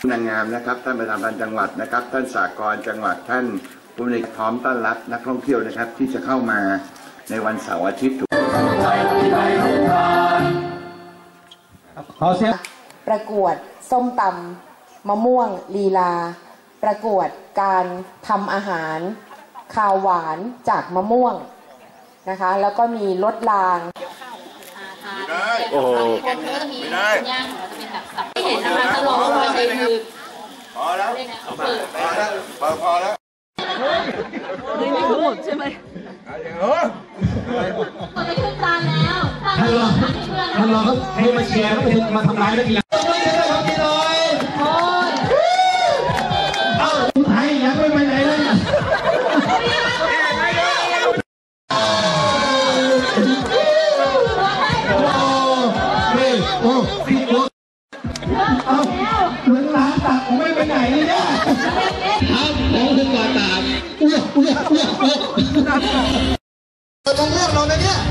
นางงามนะครับท่านประธานจังหวัดนะครับท่านสากลจังหวัดท่านผู้บริหารพร้อมต้อนรับนักท่องเที่ยวนะครับที่จะเข้ามาในวันเสาร์อาทิตย์ประกวดส้มตำมะม่วงลีลาประกวดการทำอาหารข้าวหวานจากมะม่วงนะคะแล้วก็มีรถรางโอ้ไม่ได้ย่างของเราจะเป็นแบบสับที่เห็นนะคะจะลองมาใช้มือพอแล้วพอแล้วไม่ทั้งหมดใช่ไหมเราจะขึ้นจานแล้วท่านรอครับให้มาเชียร์มาทำร้ายนักกีฬาเอาไทยยังไม่ไปไหนเลยเหมือนร้านตักผมไม่ไปไหนเลยเนี่ยครับผมถึงก่อนตามต้องเลือกเราเลยเนี่ย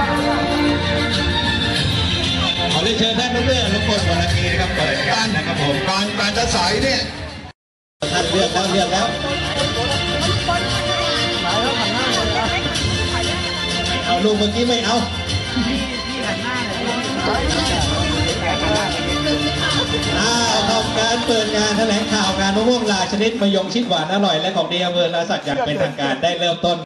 ขอเรียนเชิญท่านทุกเรื่องทุกคนวันนี้นะครับเปิดการนะครับผมการจะสายเนี่ยท่านเลือกแล้วเอาลูกเมื่อกี้ไม่เอาทำการเปิดงานแถลงข่าวงานมะม่วงลาชนิดมะยงชิดหวานอร่อยและของดีอำเภอลาสักอย่างเป็นทางการได้เริ่มต้น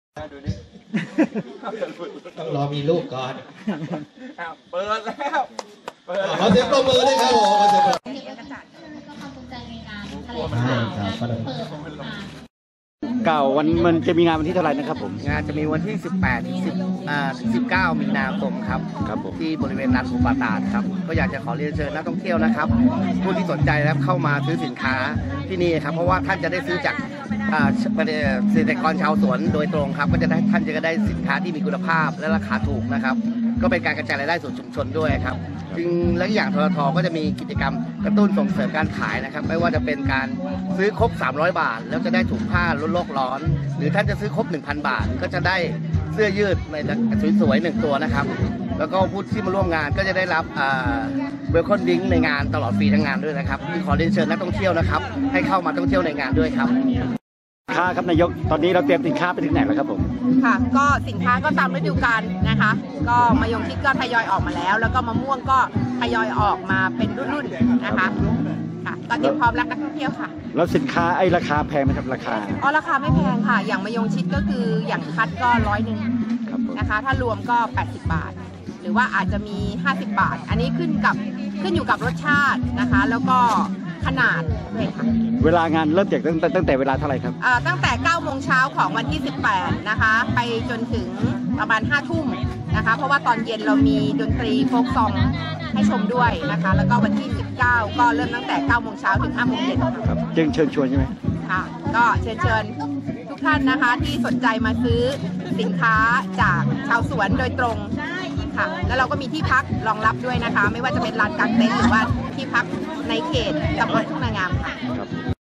ต้องรอมีลูกก่อนเปิดแล้วขอเสียงปรบมือด้วยครับผมขอเสียงปรบมือก็ความภูมิใจในงานแถลงข่าวเปิดเก่าวันมันจะมีงานวันที่เท่าไหร่นะครับผมงานจะมีวันที่18-19 มีนาคมครับที่บริเวณลานภูปาตาดครับก็อยากจะขอเรียนเชิญนักท่องเที่ยวนะครับผู้ที่สนใจแล้วเข้ามาซื้อสินค้าที่นี่ครับเพราะว่าท่านจะได้ซื้อจากเกษตรกรชาวสวนโดยตรงครับก็จะได้ท่านจะได้สินค้าที่มีคุณภาพและราคาถูกนะครับก็เป็นการกระจายรายได้สู่ชุมชนด้วยครับจริงและอย่างททก็จะมีกิจกรรมกระตุ้นส่งเสริมการขายนะครับไม่ว่าจะเป็นการซื้อครบ300 บาทแล้วจะได้ถุงผ้าลดโลกร้อนหรือท่านจะซื้อครบ 1,000 บาทก็จะได้เสื้อยืดสวยๆ1 ตัวนะครับแล้วก็ผู้ที่มาร่วมงานก็จะได้รับเวลคัมดริงก์ในงานตลอดฟรีทั้งงานด้วยนะครับขอเรียนเชิญนักท่องเที่ยวนะครับให้เข้ามาท่องเที่ยวในงานด้วยครับค่าครับนายกตอนนี้เราเตรียมสินค้าไปถึงไหนแล้วครับผมค่ะก็สินค้าก็ตามฤดูกาลนะคะก็มะยงชิดก็ทยอยออกมาแล้วก็มะม่วงก็ทยอยออกมาเป็นรุ่นๆนะคะค่ะก็เตรียมพร้อมรับนักท่องเที่ยวค่ะแล้วสินค้าราคาแพงไหมครับราคาราคาไม่แพงค่ะอย่างมะยงชิดก็คืออย่างคัดก็100นะคะถ้ารวมก็80 บาทหรือว่าอาจจะมี50 บาทอันนี้ขึ้นอยู่กับรสชาตินะคะแล้วก็ขนาดด้วยค่ะเวลางานเริ่มจากตั้งแต่เวลาเท่าไหร่ครับตั้งแต่9 โมงเช้าของวันที่18นะคะไปจนถึงประมาณ5 ทุ่มนะคะเพราะว่าตอนเย็นเรามีดนตรีโฟล์คซองให้ชมด้วยนะคะแล้วก็วันที่19ก็เริ่มตั้งแต่9 โมงเช้าถึง5 โมงเย็นครับเชิญชวนใช่ไหมค่ะก็เชิญทุกท่านนะคะที่สนใจมาซื้อสินค้าจากชาวสวนโดยตรงค่ะแล้วเราก็มีที่พักรองรับด้วยนะคะไม่ว่าจะเป็นลานกางเต็นท์หรือว่าที่พักในเขตตำบลทุ่งนางามค่ะ